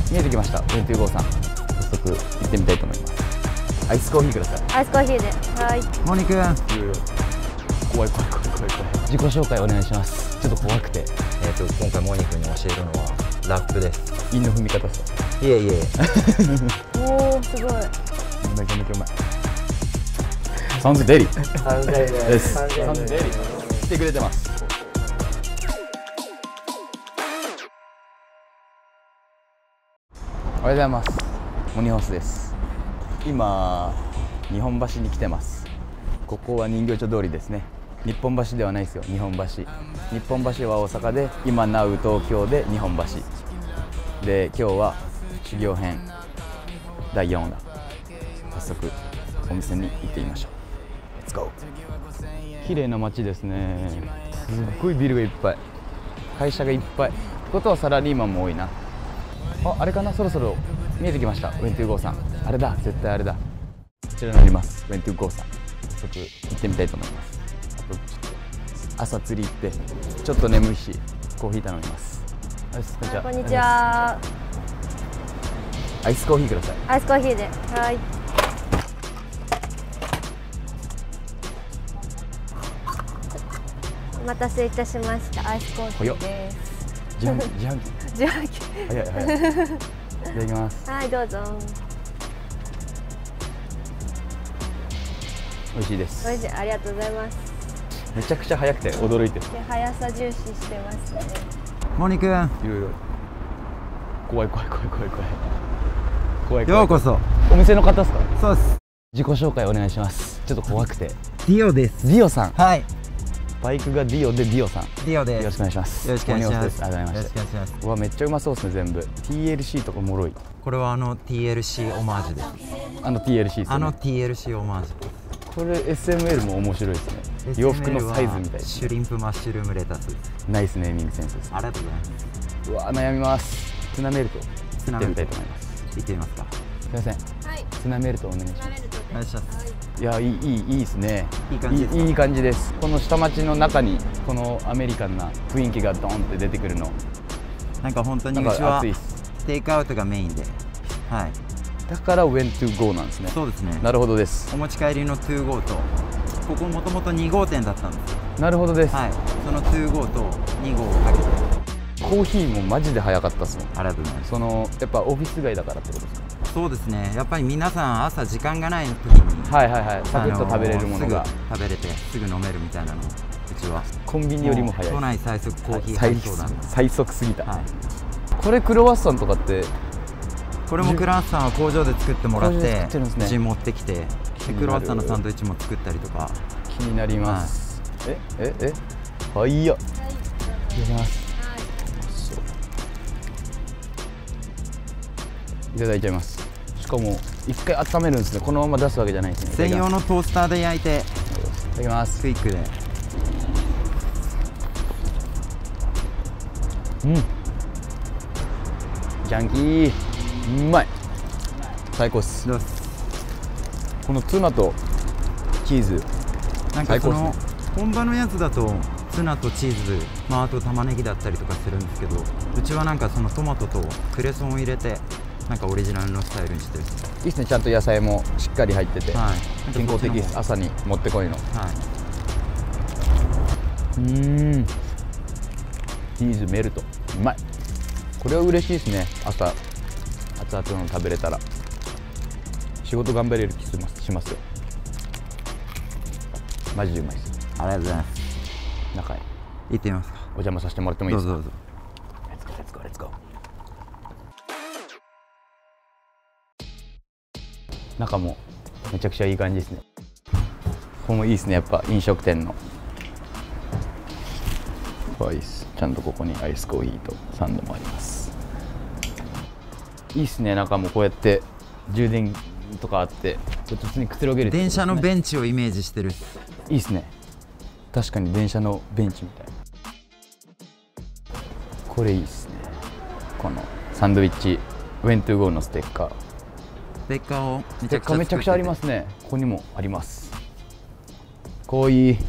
見えてきました。425さん、早速行ってみたいと思います。アイスコーヒーください。 アイスコーヒーで。はい。 モニ君。怖い。自己紹介お願いします。ちょっと怖くて。 今回モニ君に教えるのはラップです。 韻の踏み方ですか。 いえ。 おお、すごい。 めちゃめちゃうまい。サウンズデリ。 サウンズデリです。 サウンズデリ。来てくれてます。おはようございます。モニホースです。今日本橋に来てます。ここは人形町通りですね。日本橋ではないですよ。日本橋。日本橋は大阪で、今なう東京で日本橋で、今日は修行編第4話。早速お店に行ってみましょう。Let's go。綺麗な街ですね。すっごいビルがいっぱい、会社がいっぱい。ってことはサラリーマンも多いな。あれかな、そろそろ見えてきました。425さん、あれだ、絶対あれだ。こちらになります。425さん、早速行ってみたいと思います。あとちょっと朝釣り行って、ちょっと眠いしコーヒー頼みます。 こんにちは。 アイスコーヒーください。 アイスコーヒーで。はい。お待たせいたしました。アイスコーヒーです。 自販機。早い。いただきます。 はい、どうぞ。 美味しいです。 美味しい、ありがとうございます。 めちゃくちゃ早くて驚いてる。 速さ重視してますね。 モニ君。 いろいろ。怖い。 ようこそ。 お店の方ですか。 そうです。 自己紹介お願いします。ちょっと怖くて。 ディオです。 ディオさん。 はい。 バイクがディオでディオさん。 ディオです。 よろしくお願いします。 よろしくお願いします。 ありがとうございました。うわ、めっちゃうまそうですね、全部。TLC とかおもろい。 これはTLC オマージュです。 TLC ですね。 TLC オマージュ。 これ SML も面白いですね。洋服のサイズみたいな。 シュリンプマッシュルームレタス。 ナイスネーミングセンスです。 ありがとうございます。 うわ、悩みます。ツナメルト。行ってみたいと思います。 行ってみますか。 すみません。はい。ツナメルトお願いします。 お願いします。 いや、いいですね。 いい感じです。 いい感じです。この下町の中にこのアメリカンな雰囲気がドンって出てくるの。 なんか本当にうちはテイクアウトがメインで、はい。 だからWhen to goなんですね。 そうですね。 なるほどです。 お持ち帰りの To go と、ここもともと2号店だったんですよ。 なるほどです。 はい。その To go と2号をかけて。 コーヒーもマジで早かったっすもん。 ありがとうございます。 やっぱオフィス街だからってことですか。 そうですね。やっぱり皆さん朝時間がない時に、 はい。サクッと食べれるものが食べれてすぐ飲めるみたいなの。うちはコンビニよりも早い。 都内最速コーヒー配送なんで。 最速すぎた。 はい。 これクロワッサンとかって。 これもクロワッサンは工場で作ってもらってうちに持ってきて、クロワッサンのサンドイッチも作ったりとか。 気になります。はい、いただきます。いただいちゃいます。しかも一回温めるんですね。このまま出すわけじゃないですね。 専用のトースターで焼いて。 いただきます。 クイックで。 ジャンキー、うまい。最高っす。このツナとチーズ、 なんかその本場のやつだとツナとチーズ、あと玉ねぎだったりとかするんですけど、うちはなんかそのトマトとクレソンを入れて、なんかオリジナルのスタイルにしてる。 いいっすね。ちゃんと野菜もしっかり入ってて、 はい、 健康的です。朝にもってこいの。はい。チーズメルト、うまい。これは嬉しいですね。朝熱々の食べれたら仕事頑張れる気しますよ。マジでうまいです。 ありがとうございます。 中へ行ってみますか。 お邪魔させてもらってもいいですか。 どうぞ。 レッツゴー。中もめちゃくちゃいい感じですね。ここもいいですね。やっぱ飲食店のアイス、ちゃんとここにアイスコーヒーとサンドもあります。いいですね。中もこうやって充電とかあって普通にくつろげる、 電車のベンチをイメージしてる。 いいですね。確かに電車のベンチみたいな。これいいですね。このサンドイッチWhen to goのステッカー。 ステッカーをめちゃくちゃありますね。ここにもあります。こういうテ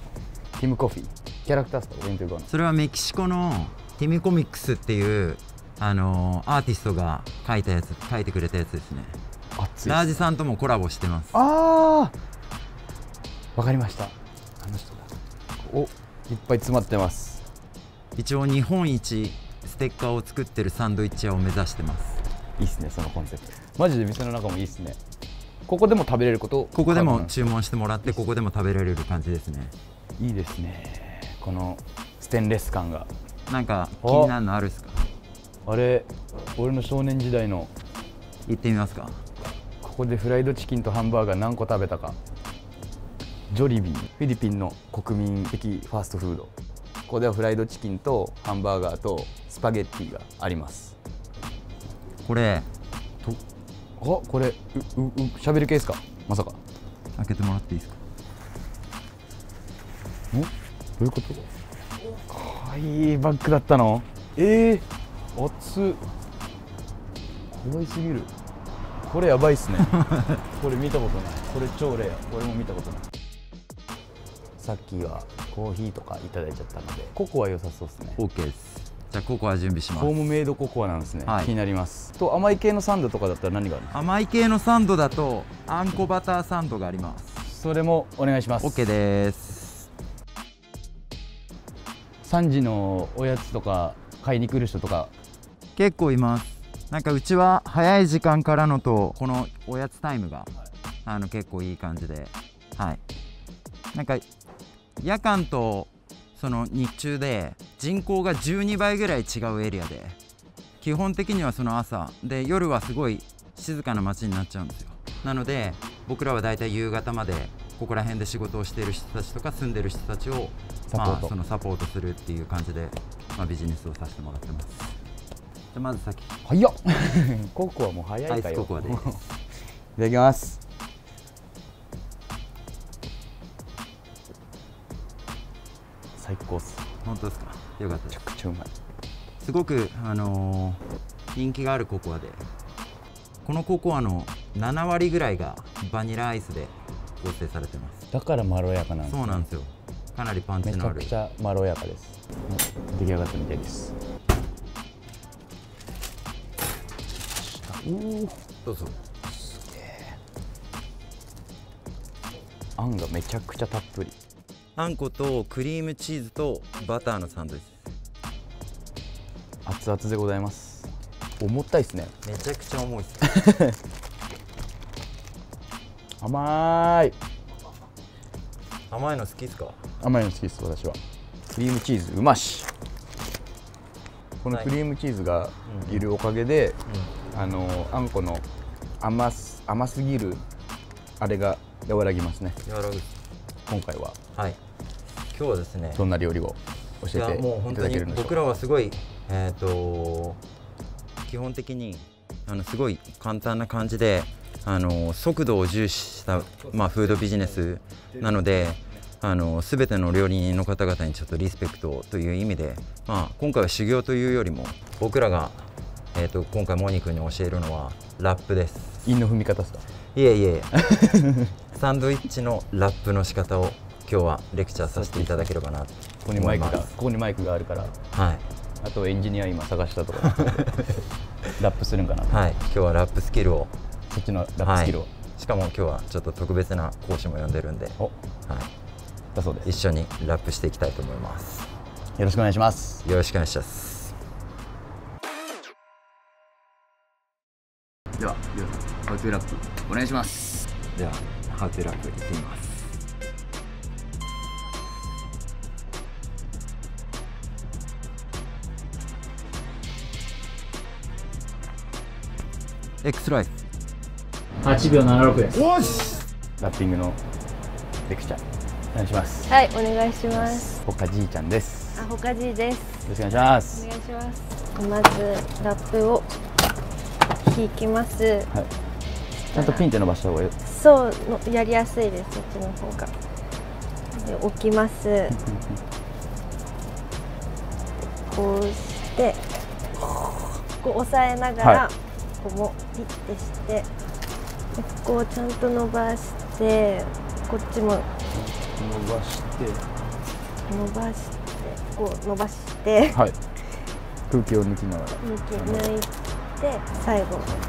ィムコフィーキャラクターですか。When to goの。 それはメキシコのティムコミックスっていうアーティストが書いてくれたやつですね。 熱いラージさんともコラボしてます。 ああ、わかりました。あの人だ。お、いっぱい詰まってます。 一応日本一ステッカーを作ってるサンドイッチ屋を目指してます。 いいっすね、そのコンセプト。マジで店の中もいいっすね。ここでも食べれること。 ここでも注文してもらって、ここでも食べられる感じですね。 いいですね。このステンレス感が。 なんか気になるのあるっすか？ あれ、俺の少年時代の。 行ってみますか。 ここでフライドチキンとハンバーガー何個食べたか。ジョリビー、フィリピンの国民的ファーストフード。ここではフライドチキンとハンバーガーとスパゲッティがあります。 これこれ喋る系ですか？まさか。 開けてもらっていいですか？ どういうこと？かわいいバッグだったの？熱っ。かわいすぎる。これやばいっすね。これ見たことない。これ超レア。俺も見たことない。さっきはコーヒーとかいただいちゃったので、ココア良さそうですね。 OK です。じゃあココア準備します。 ホームメイドココアなんですね、 はい、 気になります。と甘い系のサンドとかだったら何がある？ 甘い系のサンドだとあんこバターサンドがあります。 それもお願いします。 OK です。 3時のおやつとか買いに来る人とか結構います。なんかうちは早い時間からのとこのおやつタイムが結構いい感じで、はい、なんか夜間とその日中で人口が12倍ぐらい違うエリアで、基本的にはその朝で夜はすごい静かな街になっちゃうんですよ。なので僕らはだいたい夕方までここら辺で仕事をしている人たちとか住んでる人たちをそのサポートするっていう感じで、ビジネスをさせてもらってます。じゃまず先早っ。ココアも早いかよ。 アイスココアです。いただきます。最高っす。 本当ですか？よかったです。 めちゃくちゃうまい。 すごく人気があるココアで、このココアの7割ぐらいがバニラアイスで構成されてます。 だからまろやかなんです、ね。 そうなんですよ。かなりパンチのある。 めちゃくちゃまろやかです。出来上がったみたいです。 どうぞ。 すげえ。あんがめちゃくちゃたっぷり。 あんことクリームチーズとバターのサンドイッチです。 熱々でございます。重たいですね。 めちゃくちゃ重いです。 甘い。 甘いの好きですか？ 甘いの好きです、私は。クリームチーズうまし。このクリームチーズがいるおかげで、あんこの甘すぎるあれが和らぎますね。 和らぐ。 今回は、 はい、今日はですね、 どんな料理を教えていただけるんでしょうか。 もう本当に僕らはすごい、基本的にすごい簡単な感じで速度を重視した、フードビジネスなので、全ての料理人の方々にちょっとリスペクトという意味で、今回は修行というよりも僕らが、今回モニ君に教えるのはラップです。 韻の踏み方ですか？ いえいえサンドイッチのラップの仕方を今日はレクチャーさせていただければなと思います。 ここにマイクがあるから、 はい、 あとエンジニア今探したところラップするんかな。 はい、今日はラップスキルを、 そっちのラップスキルを、 しかも今日はちょっと特別な講師も呼んでるんで、 だそうです。 一緒にラップしていきたいと思います。 よろしくお願いします。 よろしくお願いします。 では、りょうさん、ハウトゥーラップお願いします。 では、ハウトゥーラップいってみます。X ライフ 8秒76です。 おし。ラッピングのレクチャーお願いします。 はい、お願いします。 ほかじいちゃんです。 ほかじいです。 よろしくお願いします。 お願いします。まずラップを引きます。はい。 ちゃんとピンって伸ばした方がいい。 そうのやりやすいです。そっちの方が。で置きます。こうしてこう押さえながら、ここもピッてして、ここをちゃんと伸ばして、こっちも伸ばして、 こう伸ばして、 はい、 空気を抜きながら抜いて最後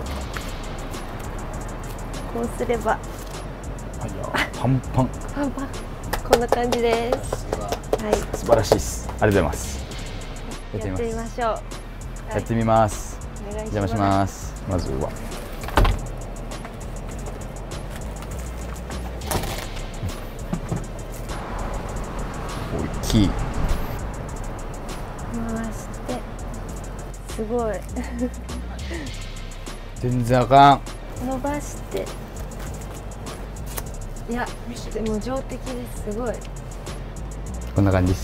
こうすればパンパン。 パンパンこんな感じです。はい、 素晴らしいです。ありがとうございます。 やってみましょう。 やってみます。 お願いしお邪魔します。まずは大きい。 回してすごい全然あかん。 伸ばしていやでも上出来です。すごい。 こんな感じです。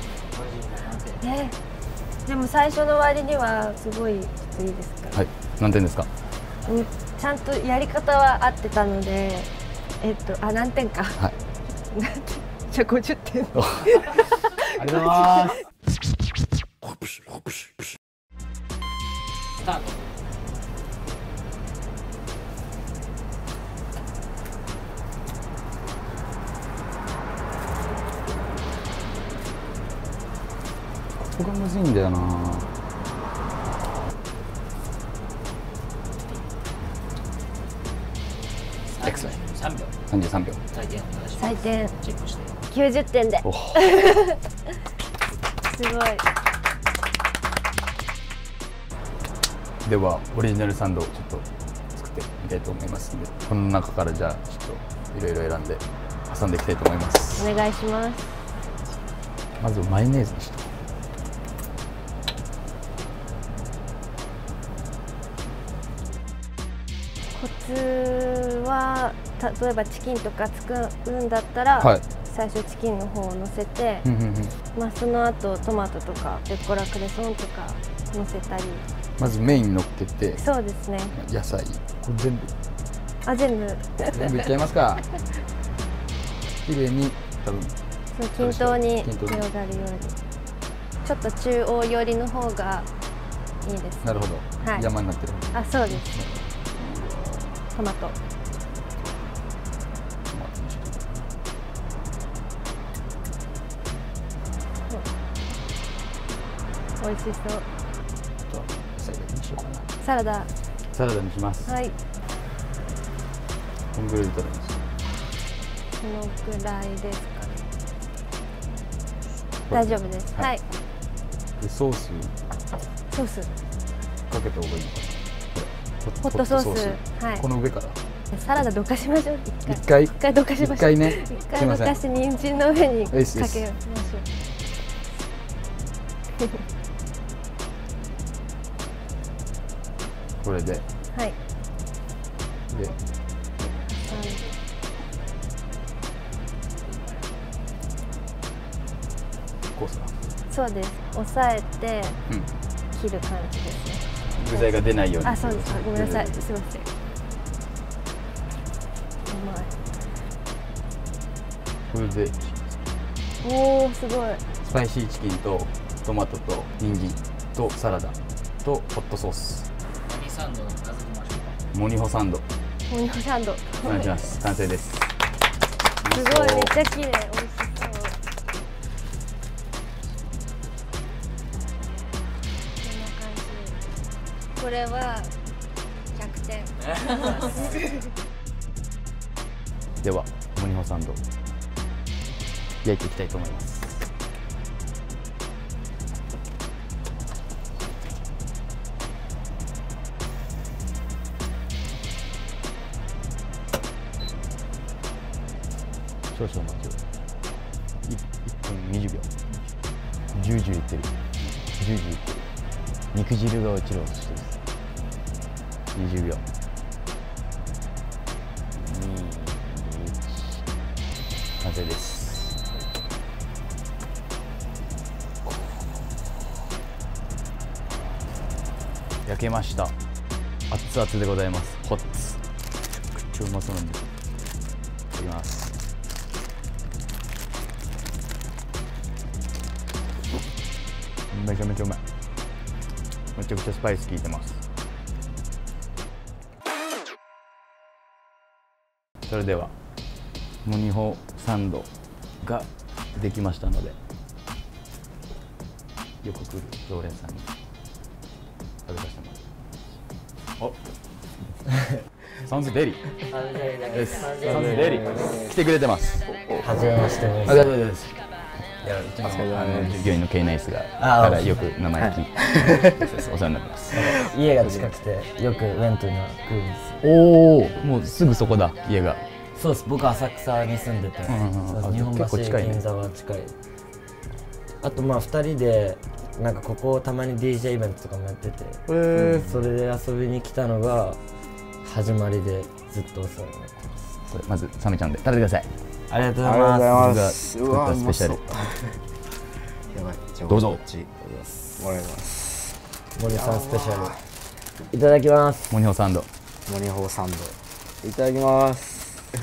でも最初の割にはすごいきついですから、 はい、何点ですか？ ちゃんとやり方は合ってたので何点か、 はいじゃあ50点ありがとうございます。 スタート。 ここがむずいんだよな。 3秒。 33秒。 採点お願いします。 採点チェックして。 90点でおすごい。 ではオリジナルサンドをちょっと作ってみたいと思いますので、この中からじゃあちょっといろいろ選んで挟んでいきたいと思います。 お願いします。 まずマヨネーズにしとこコツは例えばチキンとか作るんだったら、 はい最初チキンの方を乗せて、 う。 その後トマトとかルッコラクレソンとか乗せたり。 まずメイン乗っけて、 そうですね。 野菜これ全部全部いっちゃいますか。綺麗に多分そう均等に均等に広がるように、ちょっと中央寄りの方がいいですね。 なるほど、 はい山になってる方がそうです。トマト美味しそう。 サラダにしようかな。 サラダ。 サラダにします。 はい、 こんぐらいで食べます。 このぐらいですかね。大丈夫です。 はいはい、 でソースソースかけた方がいいのかな。 ホットソース。はい、 この上からサラダどかしましょう。 一回どかしましょう。 一回ね。 一回どかして人参の上にかけましょう。 これではい。 でコースだ。 そうです。押さえてうん。 切る感じですね。 具材が出ないように。 そうです。ごめんなさい。すみません。うまい。 これでおお、すごい。 スパイシーチキンとトマトと人参とサラダとホットソース、 何サンドの数えましょうか。 モニホサンドモニホサンド。 お願いします。完成です。 すごい、めっちゃ綺麗。美味しそう。こんな感じ。これは100点。 ではモニホサンド焼いていきたいと思います。少々お待ちを。1分20秒。ジュージューいってる。ジュージューいってる。肉汁が落ちる音してる。20秒。2、1。完成です。焼けました。熱々でございます。ホッツ。めちゃくちゃうまそうなんです。いただきます。めちゃめちゃうまい。めちゃくちゃスパイス効いてます。それではモニホサンドができましたのでよく来る常連さんに食べさせてもらう。おサンズデリです。サンズデリ来てくれてます。 はじめましてです。 大丈夫です。従業員のケイナイスがからよく名前聞いてお世話になってます。 家が近くてよくウェントには来るんです。 おお、もうすぐそこだ家が。 そうです。僕浅草に住んでて、日本橋銀座は近い。あとまあ2人でなんかここたまに DJ イベントとかもやってて、それで遊びに来たのが始まりでずっとお世話になってます。 これまずサメちゃんで食べてください。 ありがとうございます。 僕が作ったスペシャル。 やばい。 どうぞ。 もらいます。 森さんスペシャル。いただきます。 モニホサンド。 モニホーサンド。いただきます。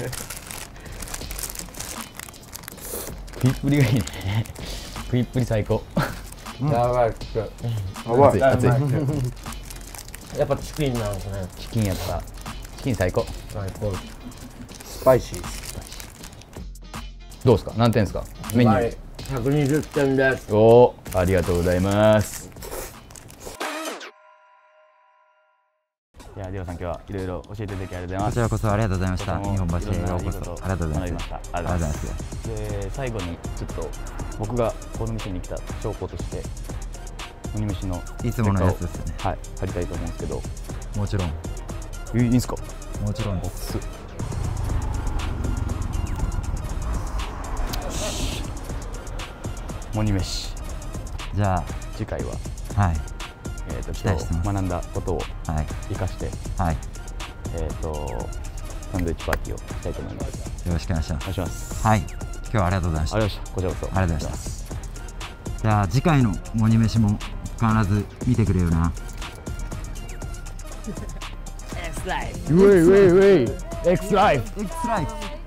食いっぷりがいいね。食いっぷり最高。 やばい。 熱い熱い。 やっぱチキンなんですね。 チキンやっぱチキン最高。 最高。 スパイシー。 どうですか？何点ですか？メニュー。 120点です。 おお、ありがとうございます。いや、デオさん今日はいろいろ教えていただきありがとうございます。 こちらこそありがとうございました。日本橋へようこそ。ありがとうございました。 ありがとうございます。で、最後にちょっと僕がこの店に来た証拠として鬼飯のいつものやつですね。 はい、貼りたいと思うんですけど。 もちろん。 いいんですか？ もちろんです。 鬼飯。 じゃあ次回ははい今日学んだことを生かしてはい、 サンドイッチパーティーをしたいと思います。 よろしくお願いします。 お願いします。 はい、今日はありがとうございました。 ありがとうございました。こちらこそありがとうございます。じゃあ次回のモニ飯も必ず見てくれよな。 X ライフ。 ウェイウェイウェイ X ライフ。 X ライフ。